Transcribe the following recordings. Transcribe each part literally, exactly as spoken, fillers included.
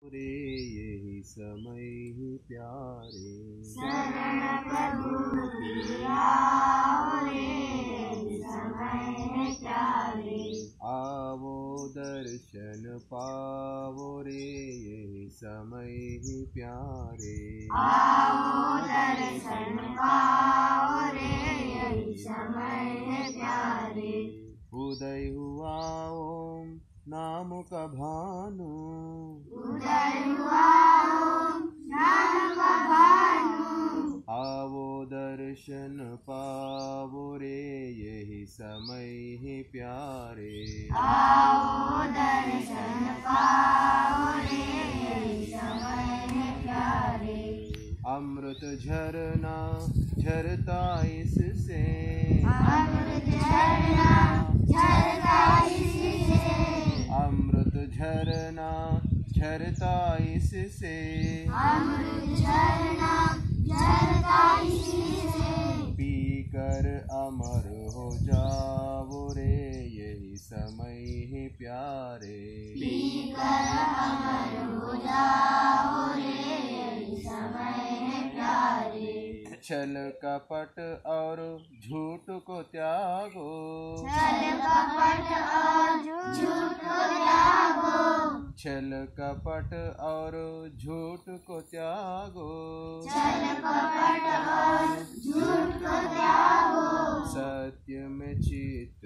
रे यही समय ही प्यारे। शरण प्रभु की आओ रे यही समय है प्यारे। आवो दर्शन पावो रे यही समय ही प्यारे। आओ दर्शन पाओ रे यही समय है प्यारे। उदय हुआ ओम नाम का भानु। उदय हुआ ओम नाम का भानु। आवो दर्शन पावो रे यही समय ही प्यारे। आओ दर्शन पाओ रे यही समय है प्यारे। अमृत झरना झरता इससे। अमृत झरना झरता इससे। अमृत झरना झरता इससे। अमृत झरना झरता इससे। पीकर अमर हो जाओ रे यही समय ही प्यारे। पीकर अमर हो जाओ रे यही समय है प्यारे। छल कपट और झूठ को त्यागो। छल कपट और झूठ को त्यागो। छल कपट और झूठ को त्यागो। छल कपट और झूठ को त्यागो। सत्य में चित्त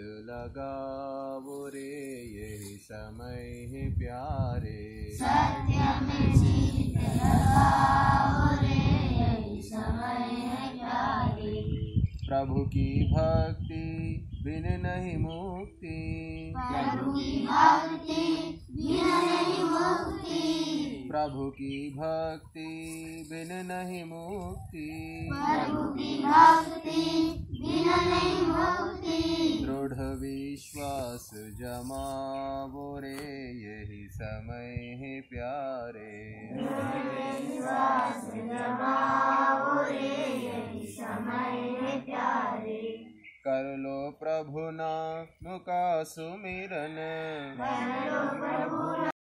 लगाओ रे यही समय है प्यारे। सत्य में चित्त लगाओ रे यही समय है प्यारे। प्रभु की भक्ति बिन नहीं मुक्ति। प्रभु की भक्ति बिन नहीं मुक्ति। प्रभु की भक्ति बिन नहीं मुक्ति। प्रभु की भक्ति बिन नहीं मुक्ति। दृढ़ विश्वास जमावो रे यही समय है प्यारे। विश्वास जमाओ रे यही समय है प्यारे। कर लो प्रभु नाम का सुमिरन। कर लो प्रभु